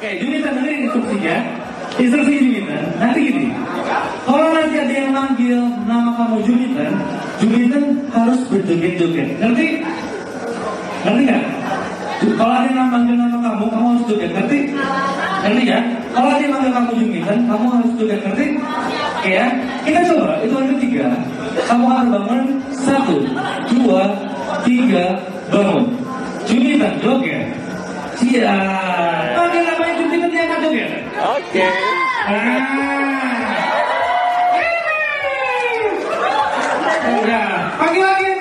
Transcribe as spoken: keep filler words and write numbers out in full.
Oke, Julitan dengerin instruksinya. Instruksi Julitan, nanti gini. Kalau nanti ada yang manggil nama kamu Julitan, Julitan harus berjoget-joget. Ngerti? Ngerti nggak? Kalau ada yang manggil nama kamu, kamu harus joget. Ngerti? Ngerti ya? Kalau ada yang manggil kamu Julitan, kamu harus joget. Ngerti? Oke ya? Kita coba, itu yang ketiga. Kamu harus bangun. Satu, dua, tiga, bangun. Julitan, joget. Siap. Panggil namanya Julitan, dia akan joget. Oke. Ya, panggil lagi.